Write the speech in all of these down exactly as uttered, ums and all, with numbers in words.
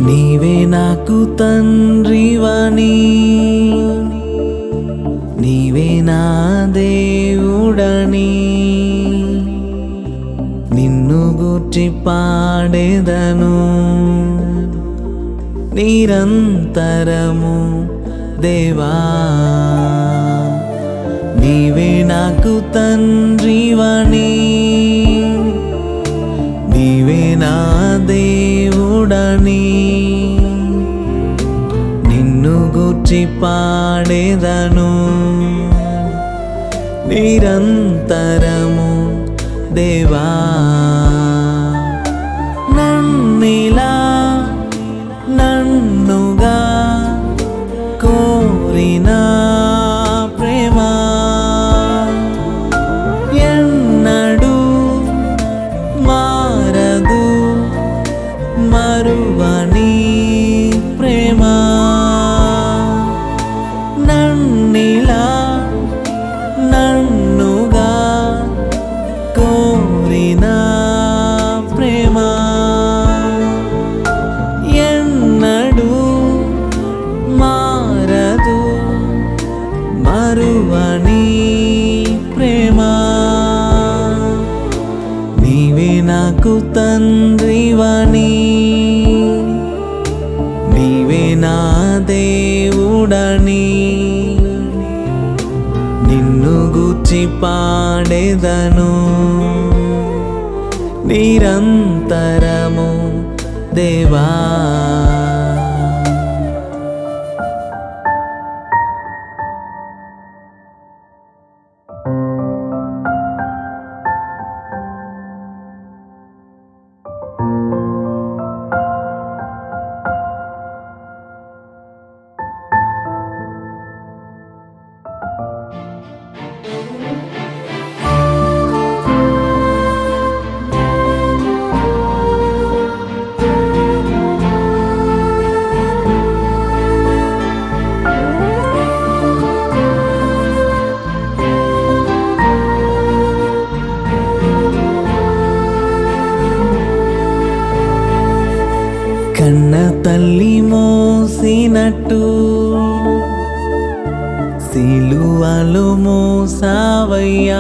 నీవే నాకు తండ్రివని, నీవే నా దేవుడని, నిన్ను గూర్చి పాడేదను నిరంతరము దేవా. నీవే నాకు తండ్రివని, నీవే నా దేవుడని, నిన్ను గూర్చి పాడేదను నిరంతరము దేవా. నన్నిలా నన్నుగా కోరిన ప్రేమ ఎన్నడూ మారదు, మరువని ప్రేమ. నన్నిలా నన్నుగా కోరిన ప్రేమ ఎన్నడూ మారదు, మరువని ప్రేమ. నీవే నాకు తండ్రివని, నీవే నా దేవుడని, నిన్ను గూర్చి పాడేదను నిరంతరము దేవా. కన్న తల్లి మోసినట్టు సిలువలో మోసావయ్యా,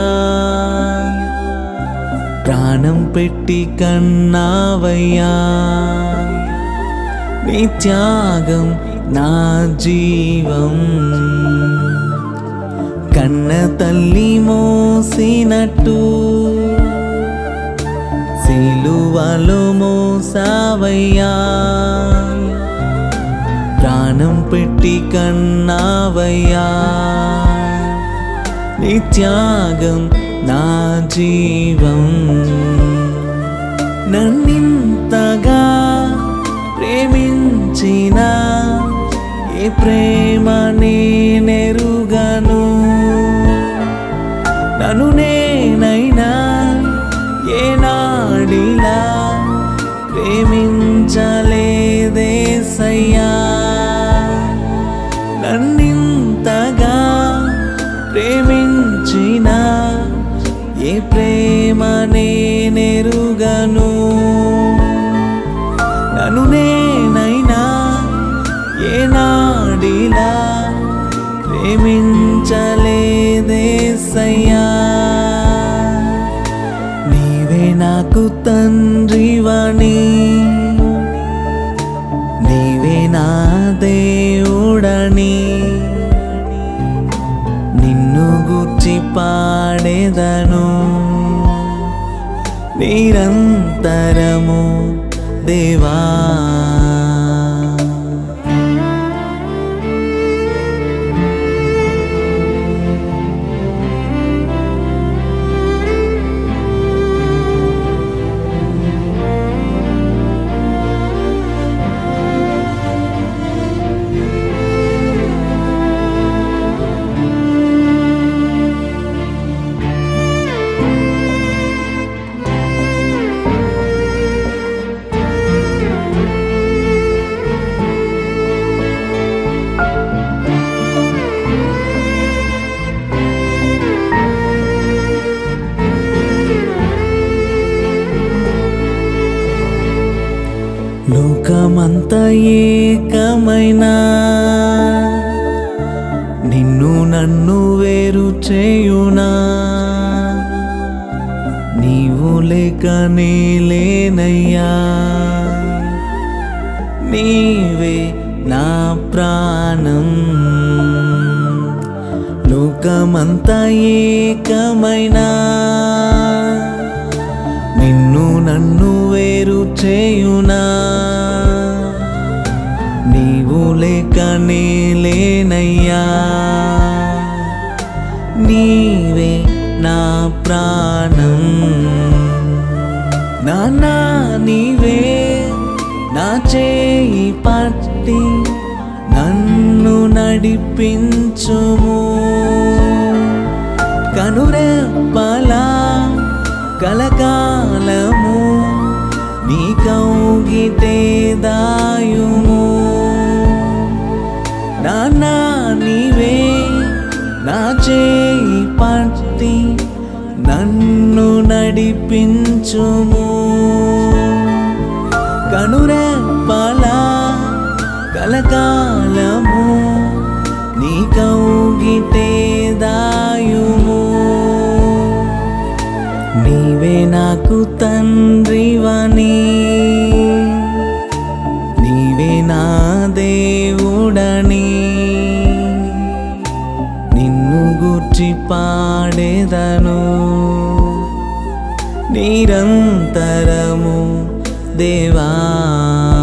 ప్రాణం పెట్టి కన్నావయ్యా. నీ త్యాగం నా జీవం. కన్న తల్లి మోసినట్టు సిలువలో మోసావయ్యా, ప్రాణం పెట్టి కన్నావయ్యా. నీ త్యాగం నా జీవం. నన్నింతగా ప్రేమించిన ఏ ప్రేమ నేనెరుగను. నన్ను నేనైనా ఏనాడిలా ప్రేమించలేదేసయ్యా. నన్నింతగా ప్రేమించిన ఏ ప్రేమ నేనెరుగను. నన్ను నేనైనా ఏనాడిలా ప్రేమించలేదేసయ్యా. నీవే నాకు తండ్రివని, నీవే నా దేవుడని, నిన్ను గూర్చి పాడేదను నిరంతరము దేవా. లోకమంతా ఏకమైనా నిన్ను నన్ను వేరు చేయునా నీవు లేకనే లేనయ్యా నీవే నా ప్రాణం లోకమంతా ఏకమైనా నిన్ను నన్ను వేరు చేయునా నీవు లేకనే లేనయ్యా నీవే నా ప్రాణం నాన్నా నీవే నా చేయి పట్టి నన్ను నడిపించుము కనురెప్పలా కలకాలము నీ కౌగిటే దాయుము నాన్నా నీవే నా చేయి పట్టి నన్ను నడిపించుము కనురెప్పలా కలకాలము నీ కౌగిటే దాయుము నీవే నాకు తండ్రివని నీవే నా దేవుడని నిన్ను గూర్చి పాడేదను నిరంతరము దేవా।